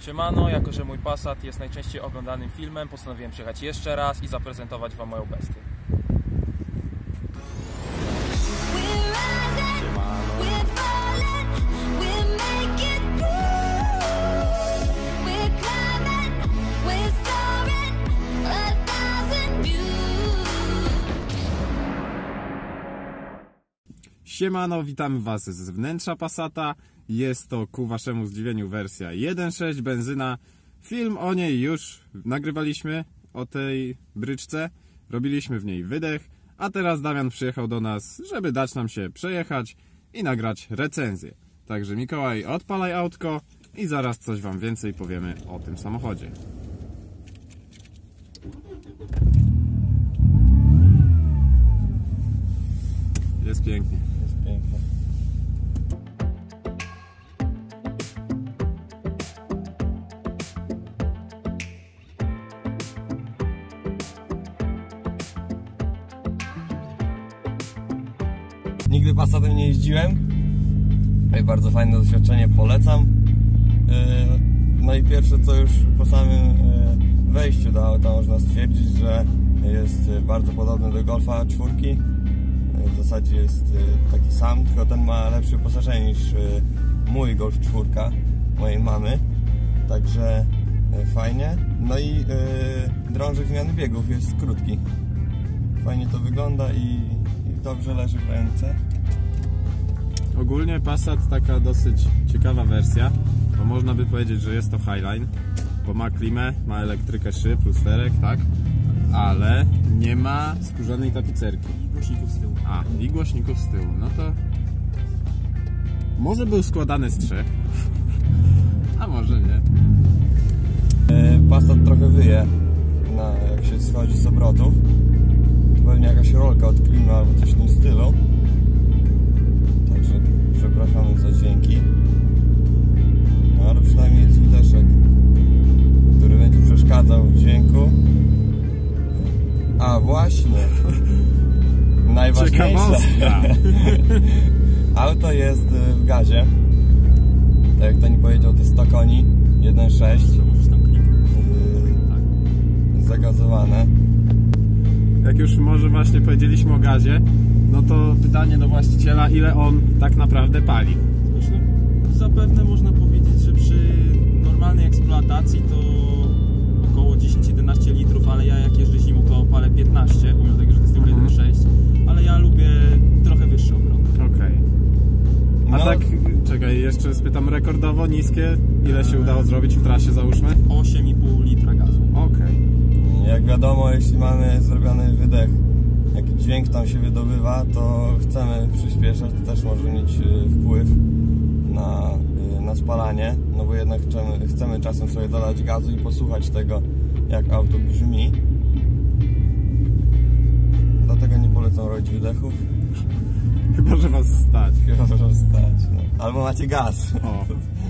Siemano, jako że mój Passat jest najczęściej oglądanym filmem, postanowiłem przyjechać jeszcze raz i zaprezentować Wam moją bestię. Siemano, witamy Was z wnętrza Passata. Jest to ku Waszemu zdziwieniu wersja 1.6 benzyna. Film o niej już nagrywaliśmy, o tej bryczce. Robiliśmy w niej wydech, a teraz Damian przyjechał do nas, żeby dać nam się przejechać i nagrać recenzję. Także Mikołaj, odpalaj autko i zaraz coś Wam więcej powiemy o tym samochodzie. Jest pięknie. Jest pięknie. Nigdy Passatem nie jeździłem. Bardzo fajne doświadczenie, polecam. No i pierwsze co już po samym wejściu do auta można stwierdzić, że jest bardzo podobny do Golfa 4. W zasadzie jest taki sam, tylko ten ma lepsze wyposażenie niż mój Golf 4 mojej mamy. Także fajnie. No i drążek zmiany biegów jest krótki. Fajnie to wygląda i dobrze leży w ręce. Ogólnie Passat taka dosyć ciekawa wersja, bo można by powiedzieć, że jest to Highline, bo ma klimę, ma elektrykę szyb, lusterek, tak? Ale nie ma skórzanej tapicerki. I głośników z tyłu. I głośników z tyłu. No to może był składany z 3, a może nie. Passat trochę wyje, jak się schodzi z obrotów. Pewnie jakaś rolka od klimy albo coś w tym stylu. Także przepraszamy za dźwięki. No ale przynajmniej jest wydeszek, który będzie przeszkadzał w dźwięku. A właśnie, najważniejsze. Auto jest w gazie. Tak jak Toni powiedział, to jest 100 koni, 1.6. Zagazowane. Jak już może właśnie powiedzieliśmy o gazie, no to pytanie do właściciela, ile on tak naprawdę pali? Zresztą zapewne można powiedzieć, że przy normalnej eksploatacji to około 10-11 litrów, ale ja jak jeżdżę zimą to palę 15, pomimo tego, że to jest tylko 1.6, ale ja lubię trochę wyższe obroty. Okej. A No. tak, czekaj, jeszcze spytam rekordowo niskie, ile się udało zrobić w trasie, załóżmy? 8,5 litra gazu. Okej. Jak wiadomo, jeśli mamy zrobiony wydech, jaki dźwięk tam się wydobywa, to chcemy przyspieszać, to też może mieć wpływ na spalanie, no bo jednak chcemy czasem sobie dodać gazu i posłuchać tego, jak auto brzmi. Dlatego nie polecam robić wydechów. Chyba że Was stać. Chyba że stać, no. Albo macie gaz. O.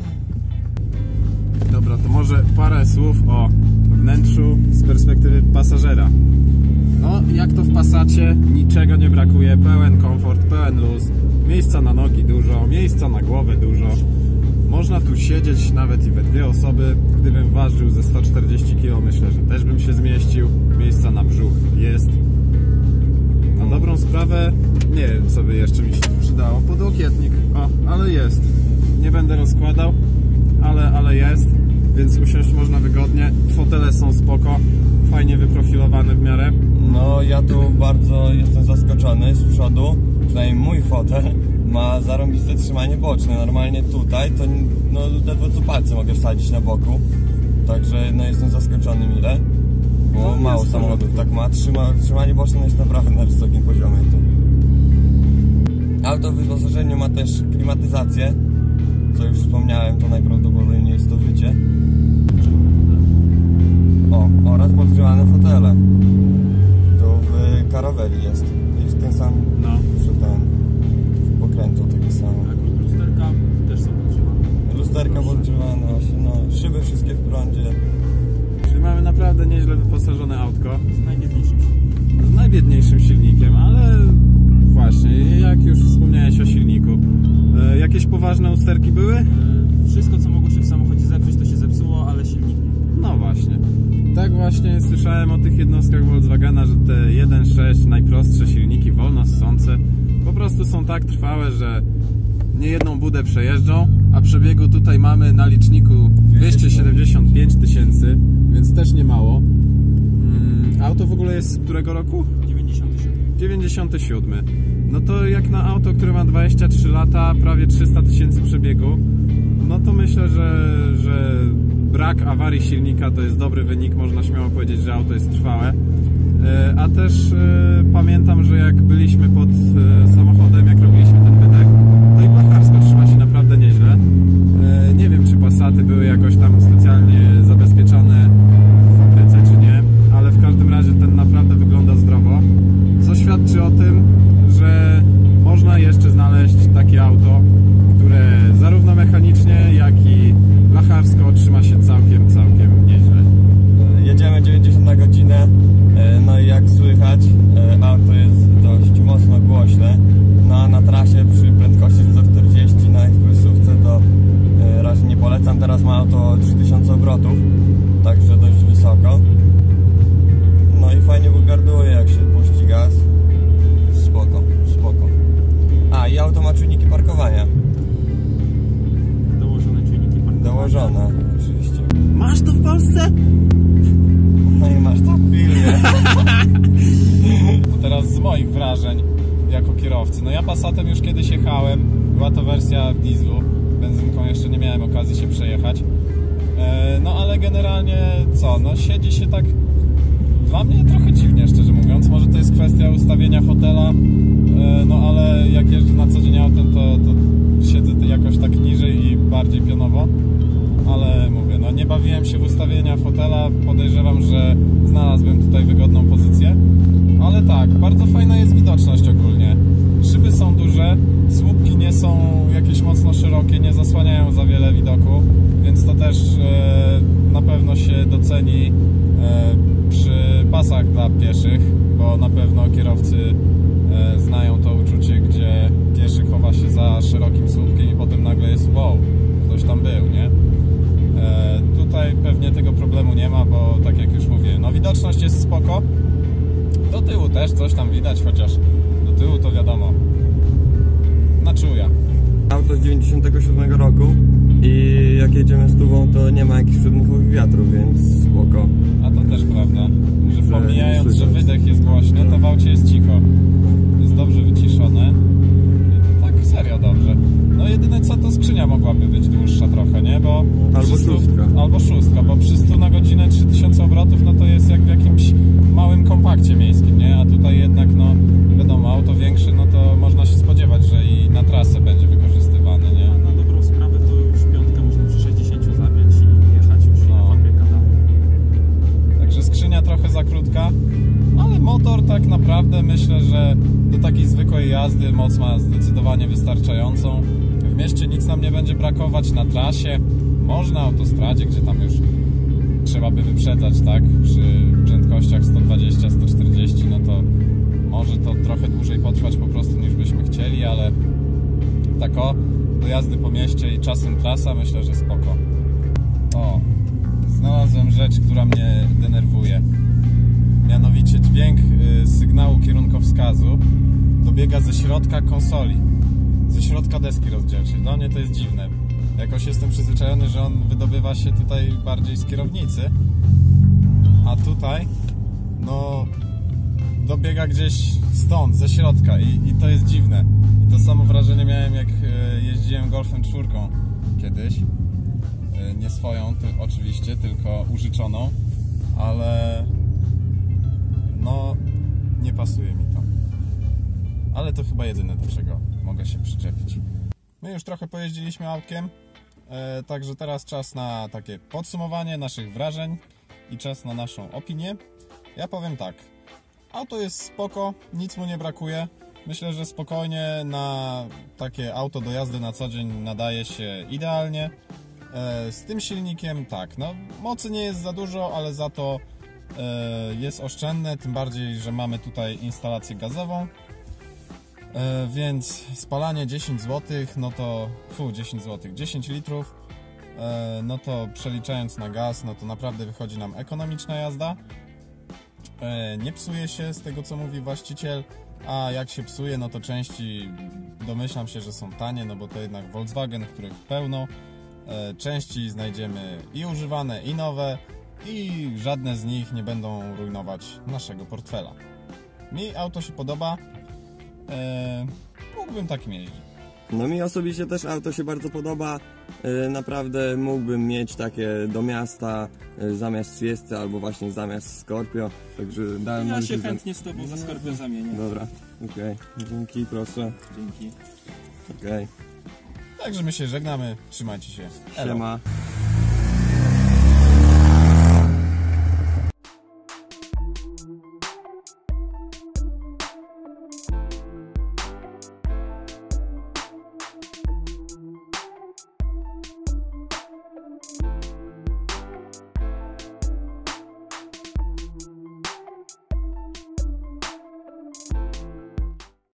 Dobra, to może parę słów o wnętrzu z perspektywy pasażera. No, jak to w Passacie, niczego nie brakuje, pełen komfort, pełen luz, miejsca na nogi dużo, miejsca na głowę dużo. Można tu siedzieć nawet i we 2 osoby. Gdybym ważył ze 140 kg, myślę, że też bym się zmieścił. Miejsca na brzuch jest. Na dobrą sprawę, nie wiem, co by jeszcze mi się przydało. Podłokietnik, ale jest. Nie będę rozkładał, ale jest, więc usiąść można wygodnie. Fotele są spoko, fajnie wyprofilowane w miarę. No ja tu bardzo jestem zaskoczony z przodu, przynajmniej mój fotel ma zarąbiste trzymanie boczne. Normalnie tutaj to no, ledwo co palce mogę wsadzić na boku. Także no, jestem zaskoczony mile. No, mało samochodów tak ma. Trzymanie boczne jest naprawdę na wysokim poziomie tu. Auto w wyposażeniu ma też klimatyzację. Co już wspomniałem, to najprawdopodobniej jest to wycie. Oraz podgrzewane fotele. Tu w Caraveli jest ten sam, No. że ten pokrętło takie samo. Tak, lusterka też są podgrzewane. Lusterka podgrzewane, no, szyby wszystkie w prądzie. Czyli mamy naprawdę nieźle wyposażone autko. Z najbiedniejszym silnikiem. Z najbiedniejszym silnikiem, ale właśnie, jak już wspomniałeś o silniku, jakieś poważne usterki były? Wszystko co mogło się w samochodzie zepsuć, to się zepsuło, właśnie słyszałem o tych jednostkach Volkswagena, że te 1.6 najprostsze silniki wolno ssące po prostu są tak trwałe, że niejedną budę przejeżdżą, a przebiegu tutaj mamy na liczniku 275 000, więc też nie mało. Auto w ogóle jest z którego roku? 97. 97. No to jak na auto, które ma 23 lata, prawie 300 000 przebiegu, no to myślę, że brak awarii silnika to jest dobry wynik, można śmiało powiedzieć, że auto jest trwałe. A też pamiętam, że jak byliśmy pod samochodem, jak robiliśmy ten wydech, to i blacharsko trzyma się naprawdę nieźle. Nie wiem, czy Passaty były jakoś tam specjalnie zabezpieczone w fabryce, czy nie, ale w każdym razie ten naprawdę wygląda zdrowo, co świadczy o tym, że można jeszcze znaleźć takie auto, które zarówno mechanicznie, jak i blacharsko trzyma się całkiem nieźle. Jedziemy 90 na godzinę, no i jak słychać, auto jest dość mocno głośne. No a na trasie przy prędkości 140 na ekspresówce to raczej nie polecam. Teraz ma auto 3000 obrotów, także dość wysoko. No i fajnie wygarduje, jak się puści gaz. Spoko. A, i auto ma czujniki parkowania. Dołożone czujniki parkowania. Dołożone, oczywiście. Masz to w Polsce? No i masz to w filmie. To teraz z moich wrażeń jako kierowcy. No ja Passatem już kiedyś jechałem, była to wersja w dieslu, benzynką jeszcze nie miałem okazji się przejechać. No ale generalnie co, no siedzi się tak dla mnie trochę dziwnie, szczerze mówiąc. Może to jest kwestia ustawienia fotela, no ale jak jeżdżę na co dzień autem, to siedzę jakoś tak niżej i bardziej pionowo. Ale mówię, no nie bawiłem się w ustawienia fotela, podejrzewam, że znalazłbym tutaj wygodną pozycję. Ale tak, bardzo fajna jest widoczność ogólnie. Szyby są duże, słupki nie są jakieś mocno szerokie, nie zasłaniają za wiele widoku, więc to też na pewno się doceni przy pasach dla pieszych, bo na pewno kierowcy znają to uczucie, gdzie pieszy chowa się za szerokim słupkiem i potem nagle jest wow, ktoś tam był, nie? Tutaj pewnie tego problemu nie ma, bo tak jak już mówię, no widoczność jest spoko. Do tyłu też coś tam widać, chociaż do tyłu to wiadomo, na czuja. Auto z 97 roku i jak jedziemy z tubą, to nie ma jakichś przedmuchów wiatru, więc spoko. A to też prawda, że pomijając, że wydech jest głośny, to w aucie jest cicho. Jest dobrze wyciszone i to tak serio dobrze. No jedyne co, to skrzynia mogłaby być dłuższa trochę, nie? Bo albo szóstka, bo przy 100 na godzinę 3000 obrotów, no to jest jak w jakimś małym kompakcie miejskim, nie? A tutaj jednak, no wiadomo, auto większe, no to można się spodziewać, że i na trasę będzie wykorzystywany, nie? A na dobrą sprawę to już piątkę można przy 60 zapiąć i jechać już fabryka da. Także skrzynia trochę za krótka, ale motor tak naprawdę myślę, że do takiej zwykłej jazdy moc ma zdecydowanie wystarczającą. W mieście nic nam nie będzie brakować, na trasie, może na autostradzie, gdzie tam już trzeba by wyprzedzać, tak? Przy prędkościach 120-140, no to może to trochę dłużej potrwać po prostu niż byśmy chcieli, ale tak do jazdy po mieście i czasem trasa, myślę, że spoko. O, znalazłem rzecz, która mnie denerwuje. Mianowicie dźwięk sygnału kierunkowskazu dobiega ze środka konsoli, ze środka deski rozdzielczej. Dla mnie to jest dziwne. Jakoś jestem przyzwyczajony, że on wydobywa się tutaj bardziej z kierownicy, a tutaj no dobiega gdzieś stąd, ze środka i to jest dziwne. I to samo wrażenie miałem, jak jeździłem Golfem 4 kiedyś. Nie swoją oczywiście, tylko użyczoną, ale no nie pasuje mi to. Ale to chyba jedyne, do czego mogę się przyczepić. My już trochę pojeździliśmy autkiem, także teraz czas na takie podsumowanie naszych wrażeń i czas na naszą opinię. Ja powiem tak, auto jest spoko, nic mu nie brakuje. Myślę, że spokojnie na takie auto do jazdy na co dzień nadaje się idealnie. Z tym silnikiem tak, no mocy nie jest za dużo, ale za to jest oszczędne, tym bardziej, że mamy tutaj instalację gazową. Więc spalanie 10 zł, no to 10 zł, 10 litrów no to przeliczając na gaz, no to naprawdę wychodzi nam ekonomiczna jazda. Nie psuje się z tego, co mówi właściciel, a jak się psuje, no to części domyślam się, że są tanie, no bo to jednak Volkswagen, których pełno. Części znajdziemy i używane, i nowe, i żadne z nich nie będą rujnować naszego portfela. Mi auto się podoba, mógłbym takim jeździć. No mi osobiście też auto się bardzo podoba. Naprawdę mógłbym mieć takie do miasta zamiast Fiesty albo właśnie zamiast Scorpio. Także dałem Ja się chętnie z tobą za Scorpio zamienię. Dobra, okej. Dzięki, proszę. Dzięki. Okej. Także my się żegnamy, trzymajcie się. Elo. Siema.